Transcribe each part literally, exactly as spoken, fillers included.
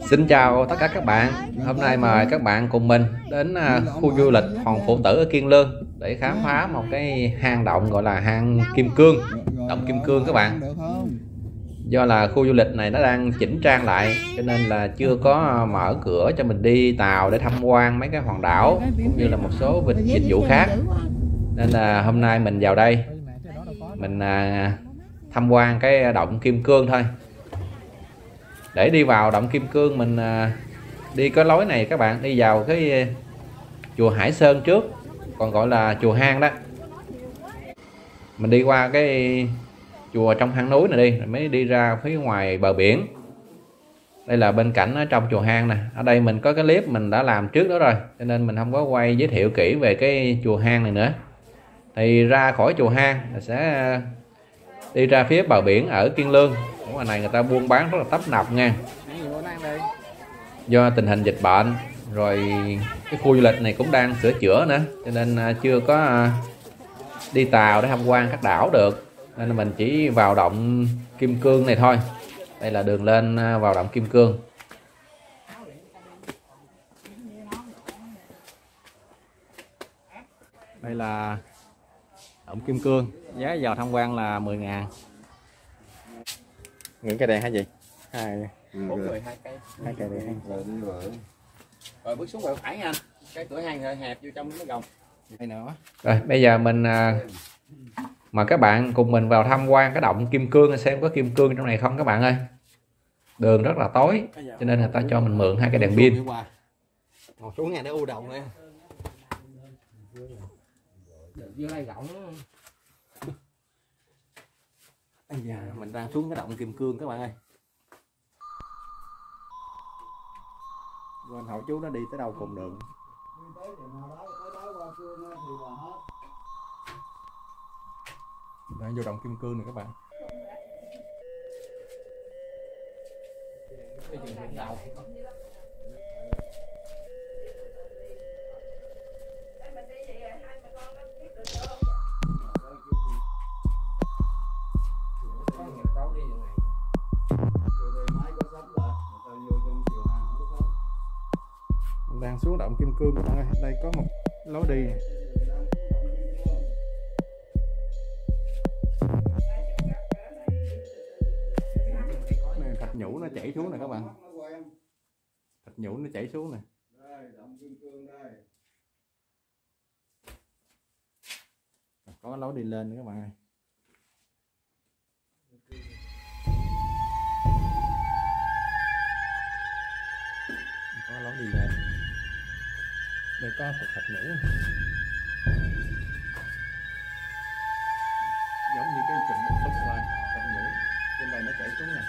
Xin chào tất cả các bạn. Hôm nay mời các bạn cùng mình đến khu du lịch Hòn Phụ Tử ở Kiên Lương để khám phá một cái hang động gọi là hang Kim Cương, động Kim Cương các bạn. Do là khu du lịch này nó đang chỉnh trang lại cho nên là chưa có mở cửa cho mình đi tàu để tham quan mấy cái hòn đảo cũng như là một số vịnh dịch vụ khác. Nên là hôm nay mình vào đây mình tham quan cái động Kim Cương thôi. Để đi vào động Kim Cương mình đi có lối này các bạn, đi vào cái chùa Hải Sơn trước, còn gọi là chùa hang đó. Mình đi qua cái chùa trong hang núi này đi rồi mới đi ra phía ngoài bờ biển. Đây là bên cạnh ở trong chùa hang nè. Ở đây mình có cái clip mình đã làm trước đó rồi cho nên mình không có quay giới thiệu kỹ về cái chùa hang này nữa. Thì ra khỏi chùa hang sẽ đi ra phía bờ biển ở Kiên Lương. Ở ngoài này người ta buôn bán rất là tấp nập nha. Do tình hình dịch bệnh rồi cái khu du lịch này cũng đang sửa chữa nữa cho nên chưa có đi tàu để tham quan các đảo được, nên là mình chỉ vào động Kim Cương này thôi. Đây là đường lên vào động Kim Cương. Đây là động Kim Cương, giá vào tham quan là mười ngàn. Những cây đèn hay gì? Hai bốn người hai cây. Hai cây đèn. Rồi đi rồi. Rồi bước xuống quẹo phải nha anh. Cái cửa hang hơi hẹp vô trong nó gồng. Đây nữa. Rồi bây giờ mình mời các bạn cùng mình vào tham quan cái động Kim Cương xem có kim cương trong này không các bạn ơi. Đường rất là tối cho nên người ta cho mình mượn hai cái đèn pin. Ngồi xuống nhà để u động nha. Dưới đây rộng đó. Bây giờ mình đang xuống cái động Kim Cương các bạn ơi. Quên hỏi chú nó đi tới đâu cùng đường. Đang vô động Kim Cương này các bạn. Mình đang xuống động Kim Cương các bạn ơi. Đây có một lối đi. Này, thạch nhũ nó chảy xuống nè các bạn. Thạch nhũ nó chảy xuống nè. Có lối đi lên nữa các bạn ơi. Có lối đi lên. Đây có một thạch nhũ. Giống như cái chùm một xúc thôi, thạch nhũ. Trên đây nó chảy xuống nè.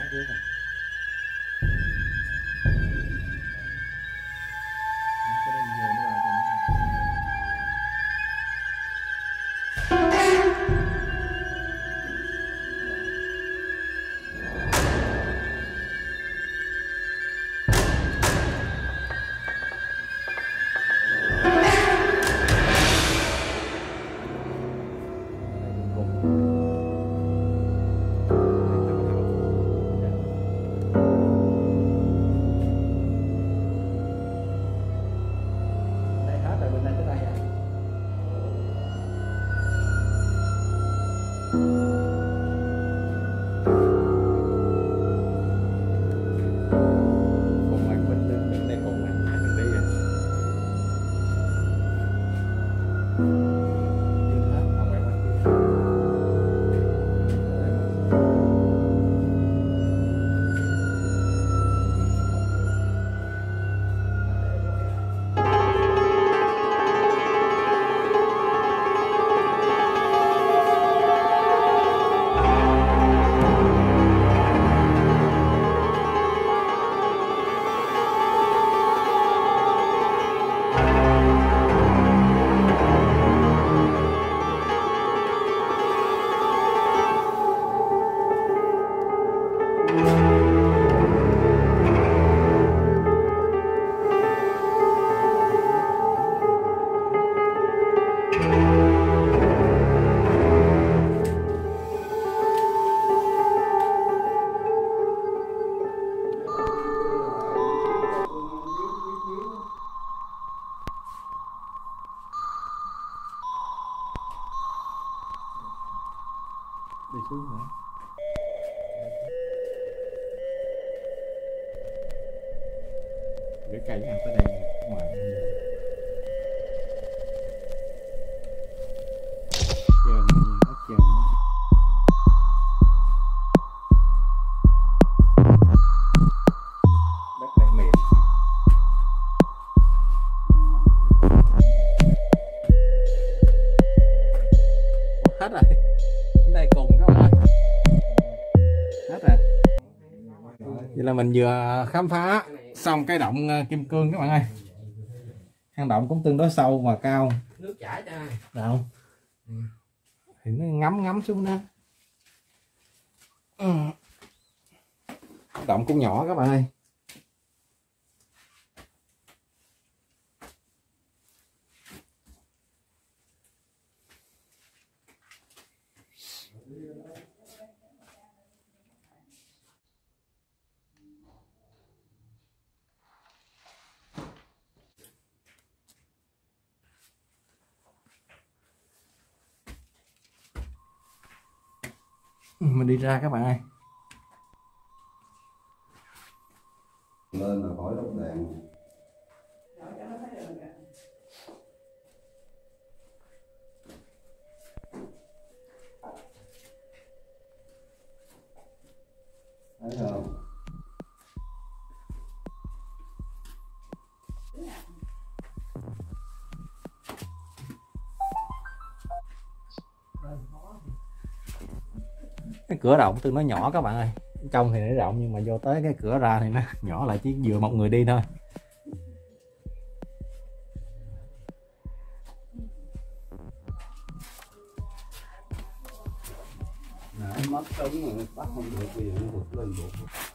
Đi xuống hả? Cái cây ăn tới đây ngoài trơn hết trơn. Đất này mềm. Hết rồi. Đến đây cùng các bạn ơi. Hết rồi. Vậy là mình vừa khám phá xong cái động kim cương các bạn ơi. Hang động cũng tương đối sâu và cao. Nước chảy cho ai? Đâu? Ừ. Thì nó ngấm ngấm xuống đó. Ừ. Động cũng nhỏ các bạn ơi. Mình đi ra các bạn ơi. Lên là khỏi đốt đèn. Thấy không? Cái cửa động tương đối nhỏ các bạn ơi. Trong thì nó rộng nhưng mà vô tới cái cửa ra thì nó nhỏ lại, chỉ vừa một người đi thôi. Nãy mất trống mà bắt không được, bây giờ nó vượt lên được.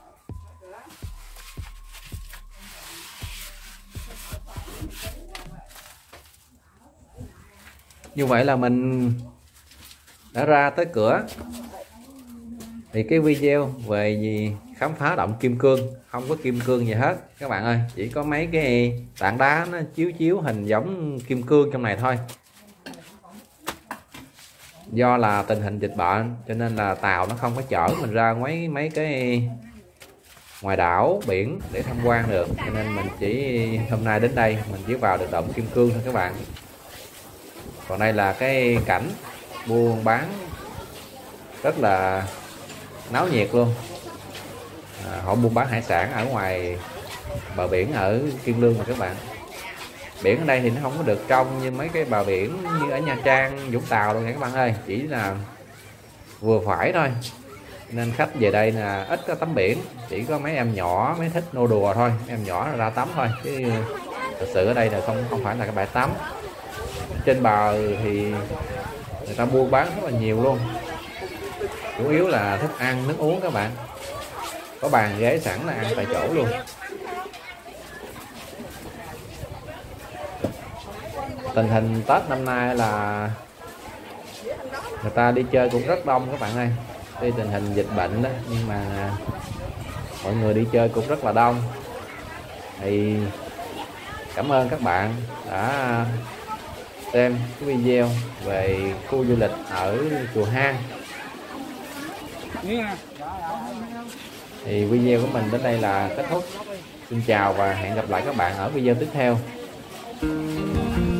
Như vậy là mình đã ra tới cửa. Thì cái video về gì khám phá động kim cương, không có kim cương gì hết các bạn ơi, chỉ có mấy cái tảng đá nó chiếu chiếu hình giống kim cương trong này thôi. Do là tình hình dịch bệnh cho nên là tàu nó không có chở mình ra mấy mấy cái ngoài đảo biển để tham quan được, cho nên mình chỉ hôm nay đến đây mình chỉ vào được động kim cương thôi các bạn. Còn đây là cái cảnh buôn bán rất là náo nhiệt luôn. À, họ buôn bán hải sản ở ngoài bờ biển ở Kiên Lương mà các bạn. Biển ở đây thì nó không có được trong như mấy cái bờ biển như ở Nha Trang, Vũng Tàu đâu nha các bạn ơi, chỉ là vừa phải thôi. nên khách về đây là ít có tắm biển, chỉ có mấy em nhỏ mới thích nô đùa thôi, em nhỏ ra tắm thôi, chứ thực sự ở đây là không không phải là cái bãi tắm. Trên bờ thì người ta buôn bán rất là nhiều luôn, chủ yếu là thức ăn nước uống các bạn, có bàn ghế sẵn là ăn tại chỗ luôn. Tình hình Tết năm nay là người ta đi chơi cũng rất đông các bạn ơi, tuy tình hình dịch bệnh đó nhưng mà mọi người đi chơi cũng rất là đông. Thì cảm ơn các bạn đã xem cái video về khu du lịch ở Chùa Hang. Thì video của mình đến đây là kết thúc. Xin chào và hẹn gặp lại các bạn ở video tiếp theo.